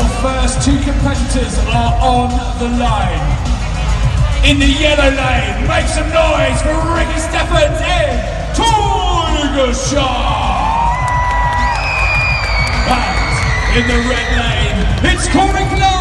Your first two competitors are on the line. In the yellow lane, make some noise for Ricky Stephens and Tiger Shark. And in the red lane, it's Corey Clark.